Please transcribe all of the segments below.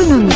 économie.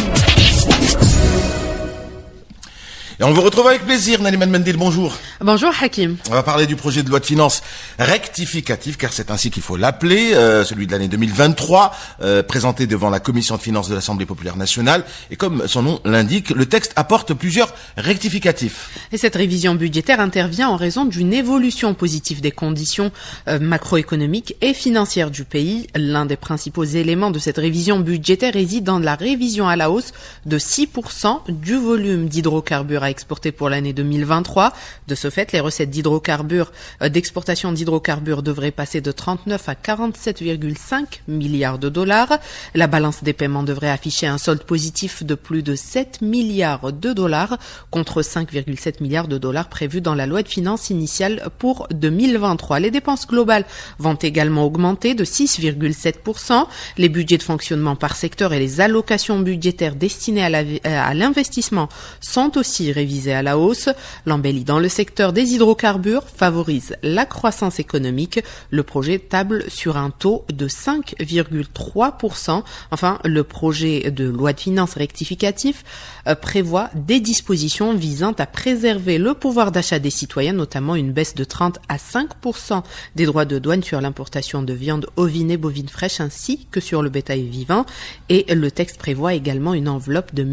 Et on vous retrouve avec plaisir, Naliman Mendil, bonjour. Bonjour Hakim. On va parler du projet de loi de finances rectificative, car c'est ainsi qu'il faut l'appeler, celui de l'année 2023, présenté devant la Commission de finances de l'Assemblée populaire nationale. Et comme son nom l'indique, le texte apporte plusieurs rectificatifs. Et cette révision budgétaire intervient en raison d'une évolution positive des conditions macroéconomiques et financières du pays. L'un des principaux éléments de cette révision budgétaire réside dans la révision à la hausse de 6% du volume d'hydrocarbures à exporter pour l'année 2023. De ce fait, les recettes d'exportation d'hydrocarbures devraient passer de 39 à 47,5 milliards de dollars. La balance des paiements devrait afficher un solde positif de plus de 7 milliards de dollars contre 5,7 milliards de dollars prévus dans la loi de finances initiale pour 2023. Les dépenses globales vont également augmenter de 6,7%. Les budgets de fonctionnement par secteur et les allocations budgétaires destinées à l'investissement sont aussi révisé à la hausse. L'embellie dans le secteur des hydrocarbures favorise la croissance économique. Le projet table sur un taux de 5,3%. Enfin, le projet de loi de finances rectificatif prévoit des dispositions visant à préserver le pouvoir d'achat des citoyens, notamment une baisse de 30 à 5% des droits de douane sur l'importation de viande ovine et bovine fraîche ainsi que sur le bétail vivant. Et le texte prévoit également une enveloppe de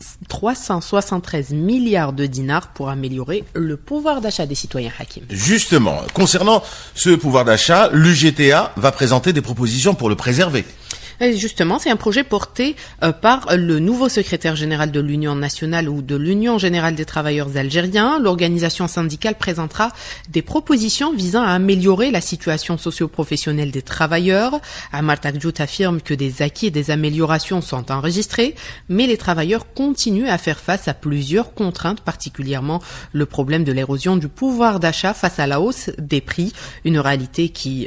1373 milliards de dinars pour améliorer le pouvoir d'achat des citoyens, Hakim. Justement, concernant ce pouvoir d'achat, l'UGTA va présenter des propositions pour le préserver. Et justement, c'est un projet porté par le nouveau secrétaire général de l'Union nationale ou de l'Union générale des travailleurs algériens. L'organisation syndicale présentera des propositions visant à améliorer la situation socio-professionnelle des travailleurs. Amar Takjout affirme que des acquis et des améliorations sont enregistrés, mais les travailleurs continuent à faire face à plusieurs contraintes, particulièrement le problème de l'érosion du pouvoir d'achat face à la hausse des prix, une réalité qui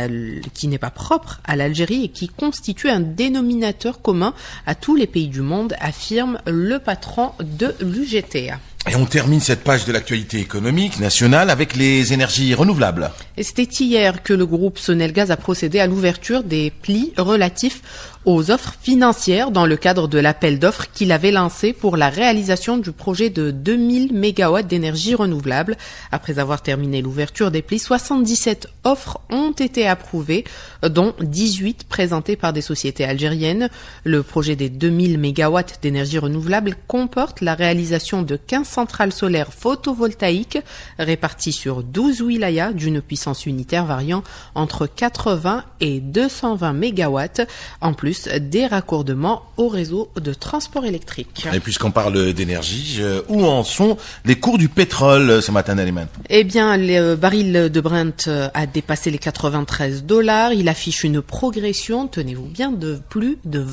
n'est pas propre à l'Algérie et qui constitue un dénominateur commun à tous les pays du monde, affirme le patron de l'UGTA. Et on termine cette page de l'actualité économique nationale avec les énergies renouvelables. Et c'était hier que le groupe Sonelgaz a procédé à l'ouverture des plis relatifs aux offres financières dans le cadre de l'appel d'offres qu'il avait lancé pour la réalisation du projet de 2000 MW d'énergie renouvelable. Après avoir terminé l'ouverture des plis, 77 offres ont été approuvées, dont 18 présentées par des sociétés algériennes. Le projet des 2000 MW d'énergie renouvelable comporte la réalisation de 15 centrales solaires photovoltaïques réparties sur 12 wilayas d'une puissance unitaire variant entre 80 et 220 MW, en plus des raccordements au réseau de transport électrique. Et puisqu'on parle d'énergie, où en sont les cours du pétrole ce matin, Naliman? Eh bien, le baril de Brent a dépassé les 93 $. Il affiche une progression, tenez-vous bien, de plus de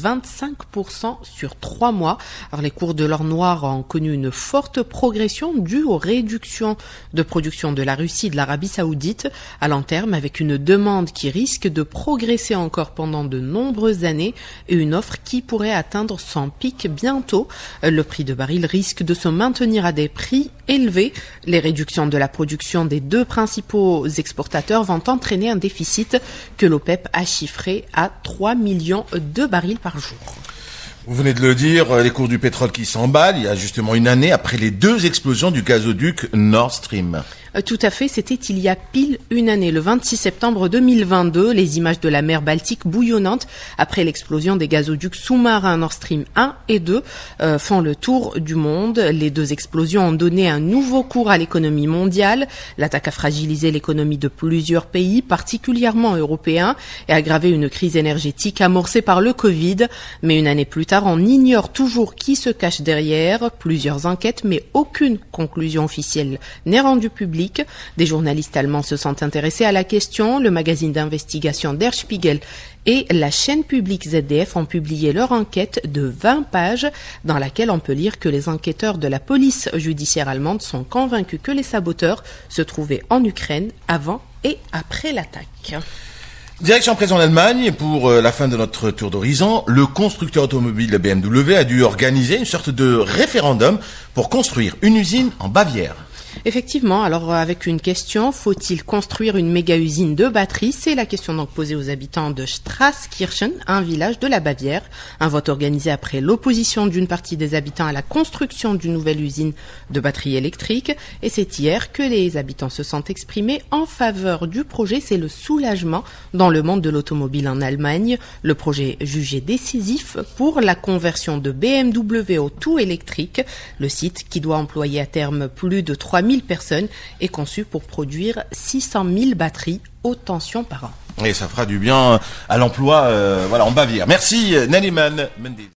25% sur 3 mois. Alors, les cours de l'or noir ont connu une forte progression due aux réductions de production de la Russie et de l'Arabie Saoudite à long terme, avec une demande qui risque de progresser encore pendant de nombreuses années et une offre qui pourrait atteindre son pic bientôt. Le prix de baril risque de se maintenir à des prix élevés. Les réductions de la production des deux principaux exportateurs vont entraîner un déficit que l'OPEP a chiffré à 3 millions de barils par jour. Vous venez de le dire, les cours du pétrole qui s'emballent, il y a justement une année après les deux explosions du gazoduc Nord Stream. Tout à fait, c'était il y a pile une année, le 26 septembre 2022. Les images de la mer Baltique bouillonnante après l'explosion des gazoducs sous-marins Nord Stream 1 et 2 font le tour du monde. Les deux explosions ont donné un nouveau cours à l'économie mondiale. L'attaque a fragilisé l'économie de plusieurs pays, particulièrement européens, et aggravé une crise énergétique amorcée par le Covid. Mais une année plus tard, on ignore toujours qui se cache derrière. Plusieurs enquêtes, mais aucune conclusion officielle n'est rendue publique. Des journalistes allemands se sont intéressés à la question. Le magazine d'investigation Der Spiegel et la chaîne publique ZDF ont publié leur enquête de 20 pages dans laquelle on peut lire que les enquêteurs de la police judiciaire allemande sont convaincus que les saboteurs se trouvaient en Ukraine avant et après l'attaque. Direction présent en Allemagne, pour la fin de notre tour d'horizon, le constructeur automobile BMW a dû organiser une sorte de référendum pour construire une usine en Bavière. Effectivement, alors avec une question, faut-il construire une méga-usine de batteries? C'est la question donc posée aux habitants de Straßkirchen, un village de la Bavière. Un vote organisé après l'opposition d'une partie des habitants à la construction d'une nouvelle usine de batteries électriques. Et c'est hier que les habitants se sont exprimés en faveur du projet. C'est le soulagement dans le monde de l'automobile en Allemagne. Le projet jugé décisif pour la conversion de BMW au tout électrique. Le site, qui doit employer à terme plus de 3000 personnes, est conçu pour produire 600 000 batteries haute tension par an. Et ça fera du bien à l'emploi en Bavière. Merci Naliman Mendes.